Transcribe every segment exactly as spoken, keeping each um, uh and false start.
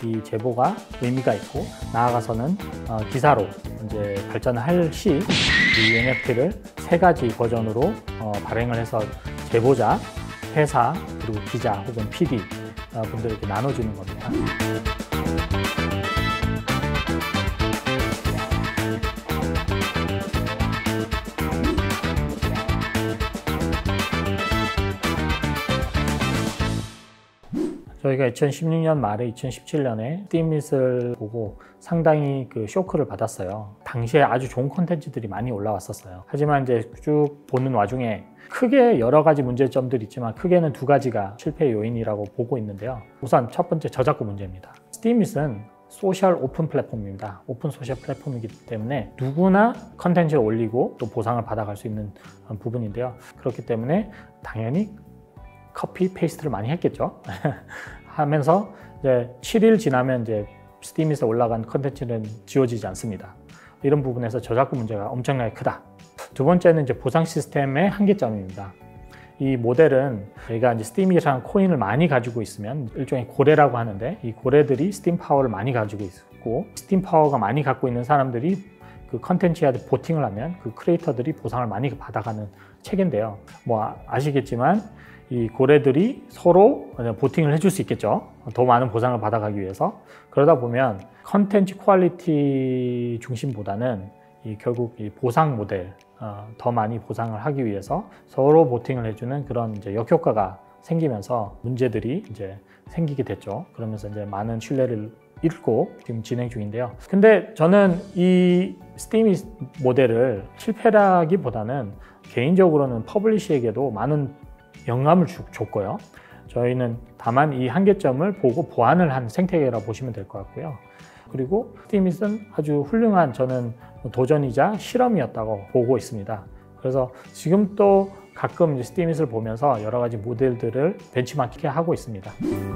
이 제보가 의미가 있고 나아가서는 어, 기사로 이제 발전을 할 시 이 엔에프티를 세 가지 버전으로 어, 발행을 해서 제보자, 회사, 그리고 기자 혹은 피디 어, 분들에게 나눠주는 겁니다. 저희가 이천십육 년 말에 이천십칠 년에 스팀밋을 보고 상당히 그 쇼크를 받았어요. 당시에 아주 좋은 콘텐츠들이 많이 올라왔었어요. 하지만 이제 쭉 보는 와중에 크게 여러 가지 문제점들이 있지만 크게는 두 가지가 실패 요인이라고 보고 있는데요. 우선 첫 번째 저작권 문제입니다. 스팀밋은 소셜 오픈 플랫폼입니다. 오픈 소셜 플랫폼이기 때문에 누구나 콘텐츠를 올리고 또 보상을 받아갈 수 있는 부분인데요. 그렇기 때문에 당연히 커피 페이스트를 많이 했겠죠. 하면서 이제 칠 일 지나면 이제 스팀밋에 올라간 컨텐츠는 지워지지 않습니다. 이런 부분에서 저작권 문제가 엄청나게 크다. 두 번째는 이제 보상 시스템의 한계점입니다. 이 모델은 저희가 이제 스팀이라는 코인을 많이 가지고 있으면 일종의 고래라고 하는데 이 고래들이 스팀 파워를 많이 가지고 있고 스팀 파워가 많이 갖고 있는 사람들이 그 컨텐츠에 보팅을 하면 그 크리에이터들이 보상을 많이 받아가는 체계인데요. 뭐 아시겠지만 이 고래들이 서로 보팅을 해줄 수 있겠죠. 더 많은 보상을 받아가기 위해서. 그러다 보면 컨텐츠 퀄리티 중심보다는 이 결국 이 보상 모델, 어, 더 많이 보상을 하기 위해서 서로 보팅을 해주는 그런 이제 역효과가 생기면서 문제들이 이제 생기게 됐죠. 그러면서 이제 많은 신뢰를 잃고 지금 진행 중인데요. 근데 저는 이 스팀밋 모델을 실패라기보다는 개인적으로는 퍼블리시에게도 많은 영감을 줬고요. 저희는 다만 이 한계점을 보고 보완을 한 생태계라고 보시면 될 것 같고요. 그리고 스팀밋은 아주 훌륭한 저는 도전이자 실험이었다고 보고 있습니다. 그래서 지금 또 가끔 이제 스팀밋을 보면서 여러 가지 모델들을 벤치마킹 하고 있습니다.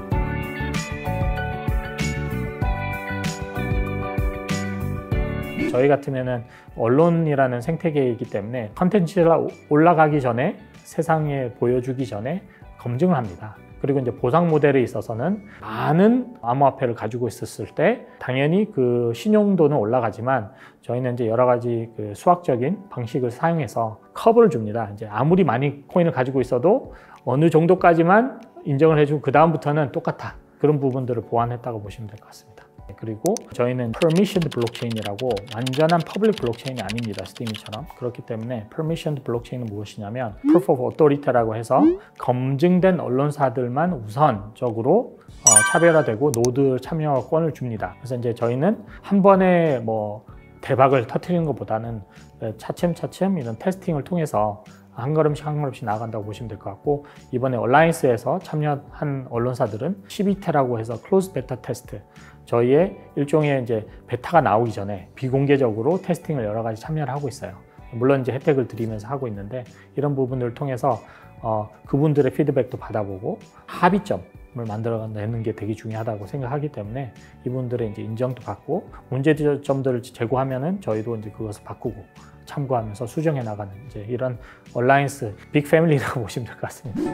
저희 같으면은 언론이라는 생태계이기 때문에 컨텐츠가 올라가기 전에 세상에 보여주기 전에 검증을 합니다. 그리고 이제 보상 모델에 있어서는 많은 암호화폐를 가지고 있었을 때 당연히 그 신용도는 올라가지만 저희는 이제 여러 가지 그 수학적인 방식을 사용해서 컵을 줍니다. 이제 아무리 많이 코인을 가지고 있어도 어느 정도까지만 인정을 해주고 그 다음부터는 똑같아. 그런 부분들을 보완했다고 보시면 될 것 같습니다. 그리고 저희는 permissioned 블록체인이라고 완전한 퍼블릭 블록체인이 아닙니다. 스팀밋처럼. 그렇기 때문에 permissioned 블록체인은 무엇이냐면 proof of authority라고 해서 검증된 언론사들만 우선적으로 어, 차별화되고 노드 참여권을 줍니다. 그래서 이제 저희는 한 번에 뭐 대박을 터뜨리는 것보다는 차츰차츰 이런 테스팅을 통해서 한 걸음씩 한 걸음씩 나아간다고 보시면 될 것 같고, 이번에 얼라이언스에서 참여한 언론사들은 십이 태라고 해서 클로즈 베타 테스트, 저희의 일종의 이제 베타가 나오기 전에 비공개적으로 테스팅을 여러 가지 참여를 하고 있어요. 물론 이제 혜택을 드리면서 하고 있는데, 이런 부분들을 통해서 어, 그분들의 피드백도 받아보고 합의점을 만들어내는 게 되게 중요하다고 생각하기 때문에 이분들의 이제 인정도 받고 문제점들을 제고하면은 저희도 이제 그것을 바꾸고 참고하면서 수정해 나가는 이제 이런 얼라이언스 빅 패밀리라고 보시면 될 것 같습니다.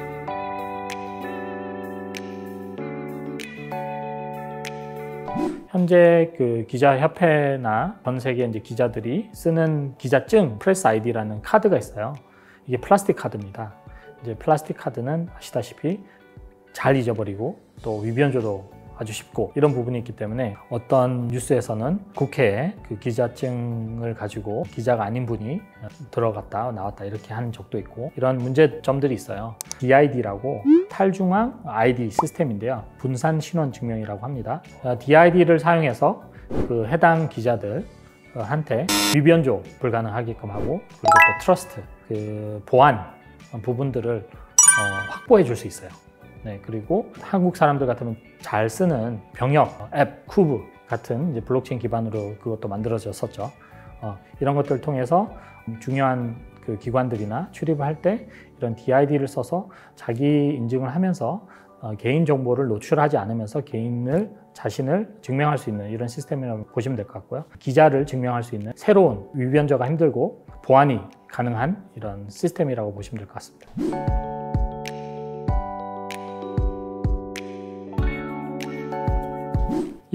현재 그 기자협회나 전 세계 이제 기자들이 쓰는 기자증 프레스 아이디라는 카드가 있어요. 이게 플라스틱 카드입니다. 이제 플라스틱 카드는 아시다시피 잘 잊어버리고 또 위변조도 아주 쉽고 이런 부분이 있기 때문에 어떤 뉴스에서는 국회에 그 기자증을 가지고 기자가 아닌 분이 들어갔다 나왔다 이렇게 하는 적도 있고, 이런 문제점들이 있어요. 디아이디라고 탈중앙 아이디 시스템인데요. 분산 신원 증명이라고 합니다. 디아이디를 사용해서 그 해당 기자들한테 위변조 불가능하게끔 하고, 그리고 또 트러스트, 그 보안 부분들을 어, 확보해 줄 수 있어요. 네, 그리고 한국 사람들 같으면 잘 쓰는 병역 앱, 쿠브 같은 이제 블록체인 기반으로 그것도 만들어졌었죠. 어, 이런 것들을 통해서 중요한 그 기관들이나 출입을 할 때 이런 디아이디를 써서 자기 인증을 하면서 어, 개인 정보를 노출하지 않으면서 개인을 자신을 증명할 수 있는 이런 시스템이라고 보시면 될 것 같고요. 기자를 증명할 수 있는 새로운 위변조가 힘들고 보안이 가능한 이런 시스템이라고 보시면 될 것 같습니다.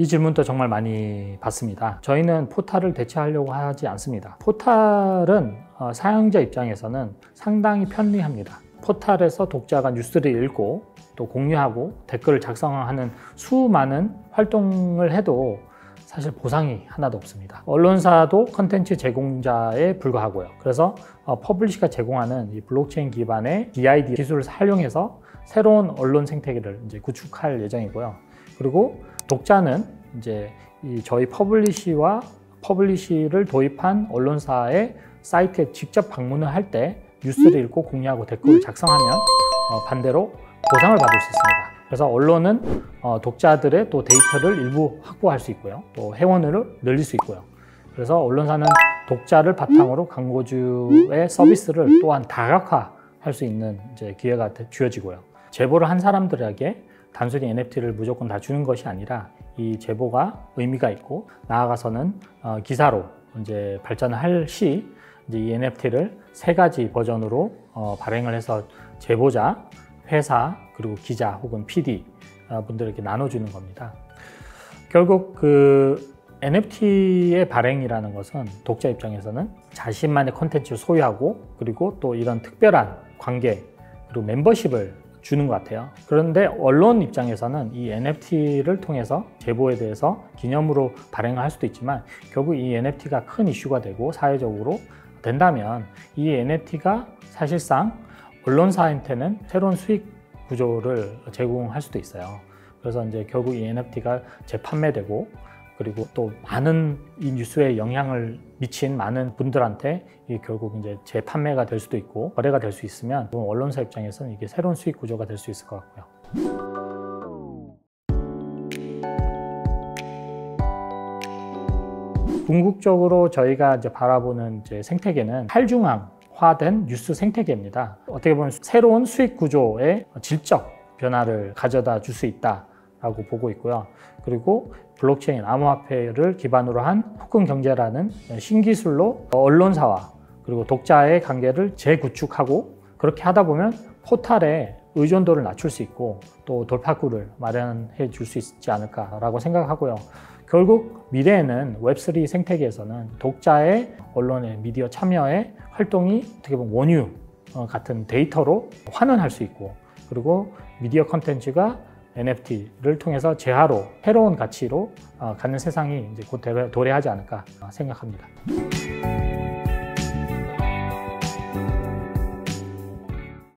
이 질문도 정말 많이 받습니다. 저희는 포탈을 대체하려고 하지 않습니다. 포탈은 어, 사용자 입장에서는 상당히 편리합니다. 포탈에서 독자가 뉴스를 읽고 또 공유하고 댓글을 작성하는 수많은 활동을 해도 사실 보상이 하나도 없습니다. 언론사도 컨텐츠 제공자에 불과하고요. 그래서 어, 퍼블리시가 제공하는 이 블록체인 기반의 디아이디 기술을 활용해서 새로운 언론 생태계를 이제 구축할 예정이고요. 그리고 독자는 이제 이 저희 퍼블리시와 퍼블리시를 도입한 언론사의 사이트에 직접 방문을 할 때 뉴스를 읽고 공유하고 댓글을 작성하면 어, 반대로 보상을 받을 수 있습니다. 그래서 언론은 어, 독자들의 또 데이터를 일부 확보할 수 있고요. 또 회원을 늘릴 수 있고요. 그래서 언론사는 독자를 바탕으로 광고주의 서비스를 또한 다각화할 수 있는 이제 기회가 주어지고요. 제보를 한 사람들에게 단순히 엔에프티를 무조건 다 주는 것이 아니라 이 제보가 의미가 있고 나아가서는 어, 기사로 이제 발전을 할 시 이제 이 엔에프티를 세 가지 버전으로 어, 발행을 해서 제보자, 회사, 그리고 기자 혹은 피디 분들에게 나눠주는 겁니다. 결국 그 엔에프티의 발행이라는 것은 독자 입장에서는 자신만의 콘텐츠를 소유하고 그리고 또 이런 특별한 관계 그리고 멤버십을 주는 것 같아요. 그런데 언론 입장에서는 이 엔에프티를 통해서 제보에 대해서 기념으로 발행을 할 수도 있지만 결국 이 엔에프티가 큰 이슈가 되고 사회적으로 된다면 이 엔에프티가 사실상 언론사한테는 새로운 수익 구조를 제공할 수도 있어요. 그래서 이제 결국 이 엔에프티가 재판매되고 그리고 또 많은 이 뉴스에 영향을 미친 많은 분들한테 이게 결국 이제 재판매가 될 수도 있고 거래가 될 수 있으면 언론사 입장에서는 이게 새로운 수익 구조가 될 수 있을 것 같고요. 궁극적으로 저희가 이제 바라보는 이제 생태계는 탈중앙화된 뉴스 생태계입니다. 어떻게 보면 새로운 수익 구조의 질적 변화를 가져다 줄 수 있다라고 보고 있고요. 그리고 블록체인, 암호화폐를 기반으로 한 토큰 경제라는 신기술로 언론사와 그리고 독자의 관계를 재구축하고 그렇게 하다 보면 포탈의 의존도를 낮출 수 있고 또 돌파구를 마련해 줄 수 있지 않을까라고 생각하고요. 결국 미래에는 웹쓰리 생태계에서는 독자의 언론의 미디어 참여의 활동이 어떻게 보면 원유 같은 데이터로 환원할 수 있고 그리고 미디어 컨텐츠가 엔에프티를 통해서 재화로 새로운 가치로 갖는 세상이 이제 곧 도래하지 않을까 생각합니다.